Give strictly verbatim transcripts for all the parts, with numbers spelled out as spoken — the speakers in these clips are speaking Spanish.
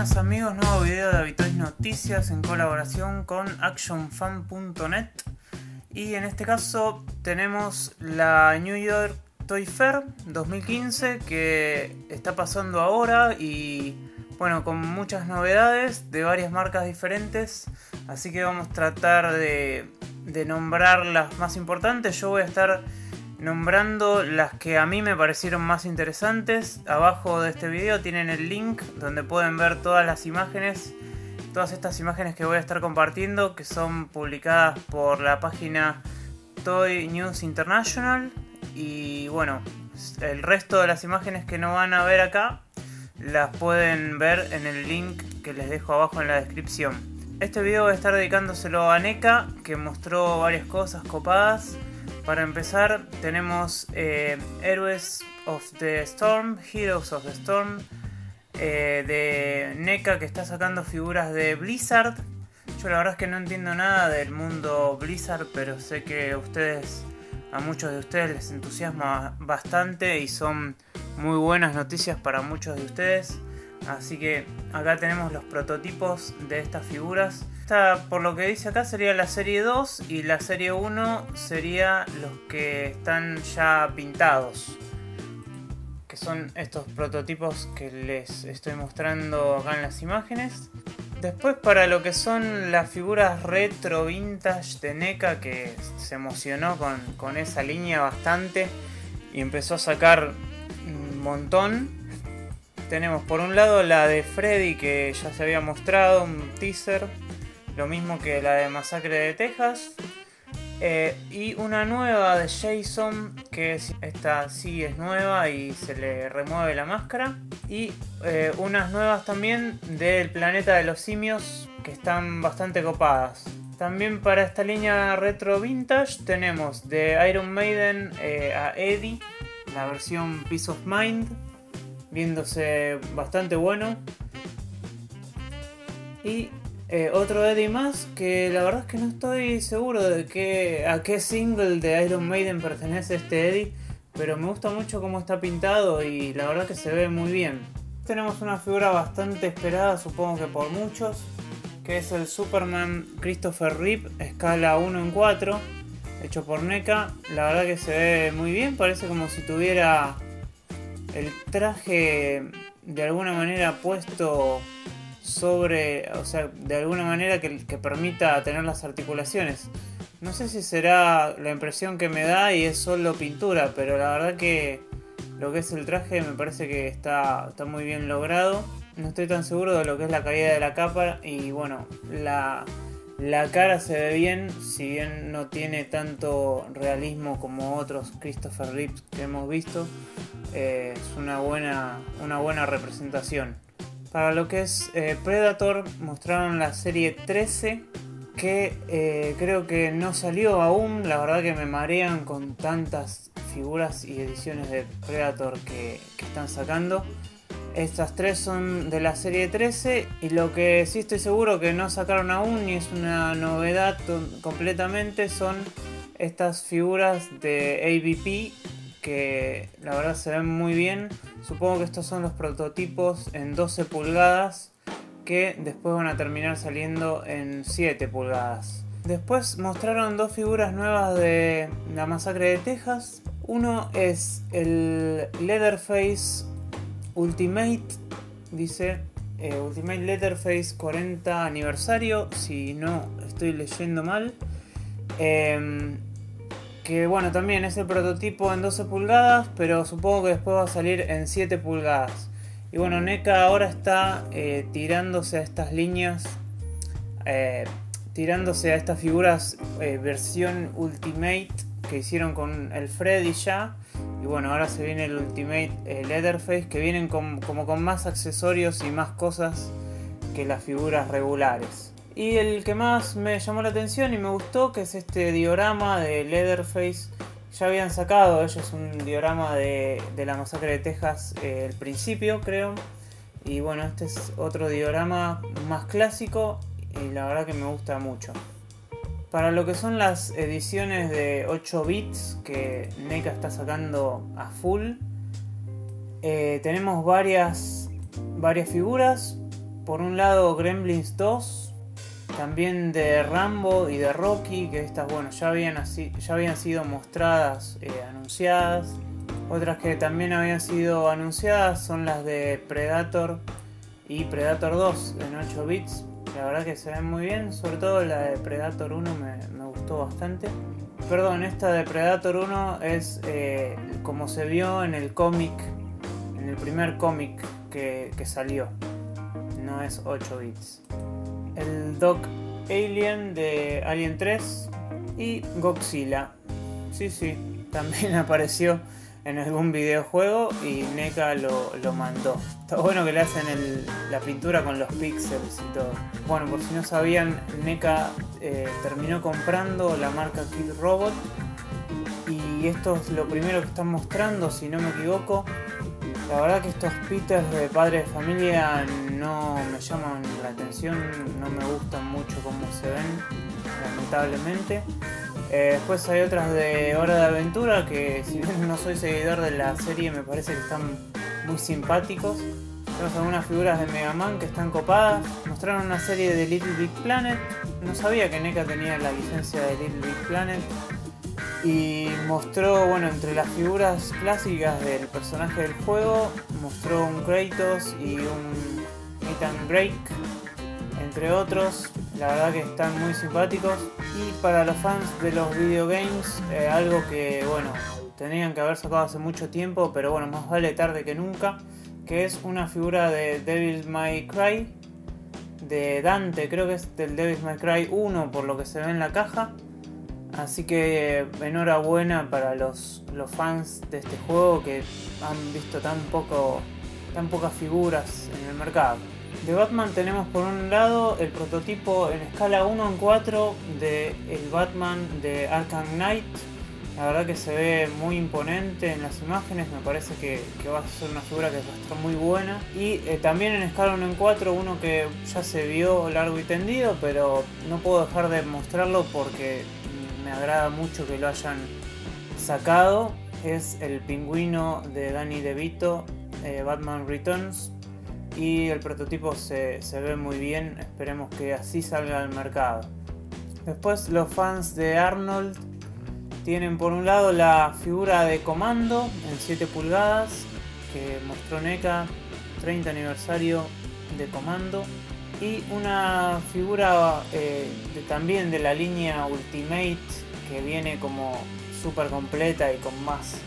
Buenas amigos, nuevo video de Habitoys Noticias en colaboración con action fan punto net. Y en este caso tenemos la New York Toy Fair dos mil quince que está pasando ahora y bueno, con muchas novedades de varias marcas diferentes. Así que vamos a tratar de, de nombrar las más importantes. Yo voy a estar nombrando las que a mí me parecieron más interesantes. Abajo de este video tienen el link donde pueden ver todas las imágenes, todas estas imágenes que voy a estar compartiendo, que son publicadas por la página Toy News International. Y bueno, el resto de las imágenes que no van a ver acá las pueden ver en el link que les dejo abajo en la descripción. Este video voy a estar dedicándoselo a NECA, que mostró varias cosas copadas. Para empezar tenemos eh, Heroes of the Storm, Heroes of the Storm, eh, de NECA, que está sacando figuras de Blizzard. Yo la verdad es que no entiendo nada del mundo Blizzard, pero sé que ustedes, a muchos de ustedes les entusiasma bastante y son muy buenas noticias para muchos de ustedes. Así que acá tenemos los prototipos de estas figuras. Esta, por lo que dice acá, sería la serie dos y la serie uno sería los que están ya pintados, que son estos prototipos que les estoy mostrando acá en las imágenes. Después, para lo que son las figuras retro vintage de NECA, que se emocionó con, con esa línea bastante y empezó a sacar un montón. Tenemos por un lado la de Freddy, que ya se había mostrado, un teaser, lo mismo que la de Masacre de Texas, eh, y una nueva de Jason, que esta sí es nueva y se le remueve la máscara, y eh, unas nuevas también del Planeta de los Simios, que están bastante copadas. También para esta línea retro vintage tenemos de Iron Maiden eh, a Eddie, la versión Peace of Mind, viéndose bastante bueno. Y eh, otro Eddie más, que la verdad es que no estoy seguro de qué, a qué single de Iron Maiden pertenece este Eddie, pero me gusta mucho cómo está pintado y la verdad que se ve muy bien. Tenemos una figura bastante esperada, supongo que por muchos, que es el Superman Christopher Reeve, escala uno en cuatro, hecho por NECA. La verdad que se ve muy bien, parece como si tuviera el traje de alguna manera puesto sobre, o sea, de alguna manera que, que permita tener las articulaciones. No sé si será la impresión que me da y es solo pintura, pero la verdad que lo que es el traje me parece que está, está muy bien logrado. No estoy tan seguro de lo que es la caída de la capa y bueno, la, la cara se ve bien, si bien no tiene tanto realismo como otros Christopher Reeve que hemos visto. Eh, es una buena, una buena representación. Para lo que es eh, Predator, mostraron la serie trece, que eh, creo que no salió aún. La verdad que me marean con tantas figuras y ediciones de Predator que, que están sacando. Estas tres son de la serie trece y lo que sí estoy seguro que no sacaron aún y es una novedad completamente son estas figuras de A V P, que la verdad se ven muy bien. Supongo que estos son los prototipos en doce pulgadas que después van a terminar saliendo en siete pulgadas. Después mostraron dos figuras nuevas de la Masacre de Texas. Uno es el Leatherface Ultimate, dice eh, Ultimate Leatherface cuarenta aniversario, si no estoy leyendo mal. Eh, Que bueno, también es el prototipo en doce pulgadas, pero supongo que después va a salir en siete pulgadas. Y bueno, NECA ahora está eh, tirándose a estas líneas, eh, tirándose a estas figuras eh, versión Ultimate que hicieron con el Freddy ya. Y bueno, ahora se viene el Ultimate eh, Leatherface, que vienen con, como con más accesorios y más cosas que las figuras regulares. Y el que más me llamó la atención y me gustó, que es este diorama de Leatherface. Ya habían sacado ellos un diorama de, de la Masacre de Texas eh, al principio, creo. Y bueno, este es otro diorama más clásico y la verdad que me gusta mucho. Para lo que son las ediciones de ocho bits que NECA está sacando a full, eh, tenemos varias, varias figuras. por un lado Gremlins dos, también de Rambo y de Rocky, que estas bueno ya habían, así, ya habían sido mostradas, eh, anunciadas. Otras que también habían sido anunciadas son las de Predator y Predator dos en ocho bits. La verdad que se ven muy bien, sobre todo la de Predator uno me, me gustó bastante. Perdón, esta de Predator uno es eh, como se vio en el cómic, en el primer cómic que, que salió, no es ocho bits. El Doc Alien de Alien tres y Godzilla, sí sí, también apareció en algún videojuego y NECA lo, lo mandó. Está bueno que le hacen el, la pintura con los píxeles y todo. Bueno, por si no sabían, NECA eh, terminó comprando la marca Kidrobot y esto es lo primero que están mostrando, si no me equivoco. La verdad que estos Peters de Padre de Familia no me llaman la atención, no me gustan mucho cómo se ven, lamentablemente. Eh, después hay otras de Hora de Aventura que, si bien no soy seguidor de la serie, me parece que están muy simpáticos. Tenemos algunas figuras de Mega Man que están copadas. Mostraron una serie de Little Big Planet. No sabía que NECA tenía la licencia de Little Big Planet. Y mostró, bueno, entre las figuras clásicas del personaje del juego, mostró un Kratos y un Nathan Drake, entre otros. La verdad que están muy simpáticos. Y para los fans de los videogames, eh, algo que, bueno, tenían que haber sacado hace mucho tiempo, pero bueno, más vale tarde que nunca, que es una figura de Devil May Cry, de Dante, creo que es del Devil May Cry uno por lo que se ve en la caja. Así que enhorabuena para los, los fans de este juego que han visto tan poco, tan pocas figuras en el mercado. De Batman tenemos por un lado el prototipo en escala uno en cuatro de el Batman de Arkham Knight. La verdad que se ve muy imponente en las imágenes, me parece que, que va a ser una figura que va a estar muy buena. Y eh, también en escala uno en cuatro, uno que ya se vio largo y tendido, pero no puedo dejar de mostrarlo porque me agrada mucho que lo hayan sacado. Es el pingüino de Danny DeVito, eh, Batman Returns. Y el prototipo se, se ve muy bien, esperemos que así salga al mercado. Después los fans de Arnold tienen por un lado la figura de Comando en siete pulgadas que mostró NECA, treinta aniversario de Comando. Y una figura eh, de, también de la línea Ultimate que viene como súper completa y con más,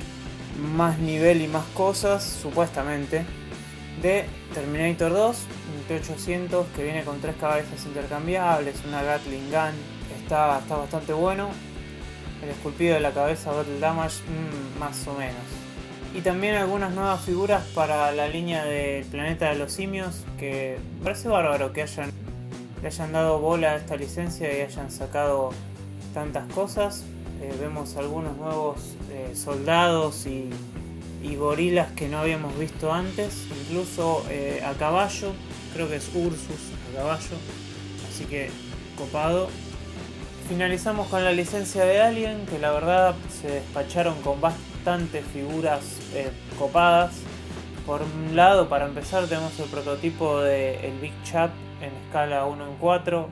más nivel y más cosas, supuestamente, de Terminator dos, un T ochocientos que viene con tres cabezas intercambiables, una Gatling Gun, está, está bastante bueno. El esculpido de la cabeza Battle Damage, mmm, más o menos. Y también algunas nuevas figuras para la línea del Planeta de los Simios, que me parece bárbaro que hayan, le hayan dado bola a esta licencia y hayan sacado tantas cosas. Eh, vemos algunos nuevos eh, soldados y y gorilas que no habíamos visto antes, incluso eh, a caballo, creo que es Ursus a caballo, así que copado. Finalizamos con la licencia de Alien, que la verdad se despacharon con bastantes figuras eh, copadas. Por un lado, para empezar, tenemos el prototipo de el Big Chap en escala uno en cuatro.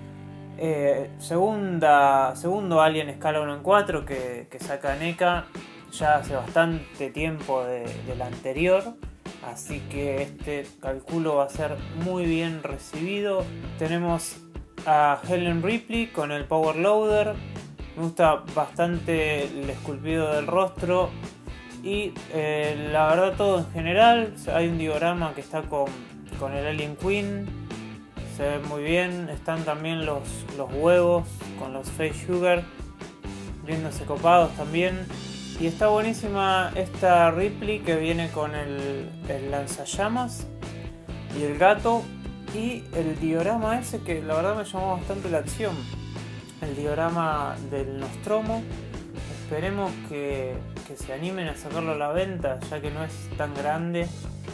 Eh, segunda, segundo Alien escala uno en cuatro que, que saca NECA ya hace bastante tiempo de, del anterior, así que este calculo va a ser muy bien recibido. Tenemos a Helen Ripley con el Power Loader, me gusta bastante el esculpido del rostro y eh, la verdad todo en general. Hay un diorama que está con, con el Alien Queen, se ve muy bien. Están también los, los huevos con los Face Sugar viéndose copados también. Y está buenísima esta Ripley que viene con el, el lanzallamas y el gato y el diorama ese que la verdad me llamó bastante la acción. El diorama del Nostromo. Esperemos que, que se animen a sacarlo a la venta, ya que no es tan grande.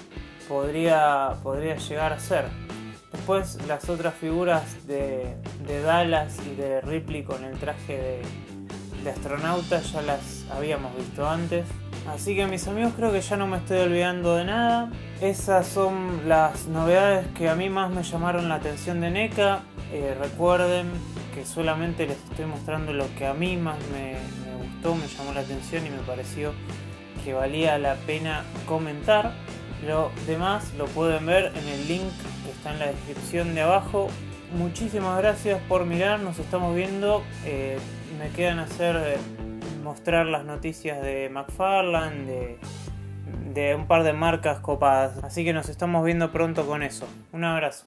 Podría, podría llegar a ser. Después las otras figuras de, de Dallas y de Ripley con el traje de... de astronautas ya las habíamos visto antes, Así que mis amigos, creo que ya no me estoy olvidando de nada. Esas son las novedades que a mí más me llamaron la atención de N E C A. Eh, recuerden que solamente les estoy mostrando lo que a mí más me, me gustó, me llamó la atención y me pareció que valía la pena comentar. Lo demás lo pueden ver en el link que está en la descripción de abajo. Muchísimas gracias por mirar, nos estamos viendo. Eh, me quedan hacer eh, mostrar las noticias de McFarlane, de, de un par de marcas copadas. Así que nos estamos viendo pronto con eso. Un abrazo.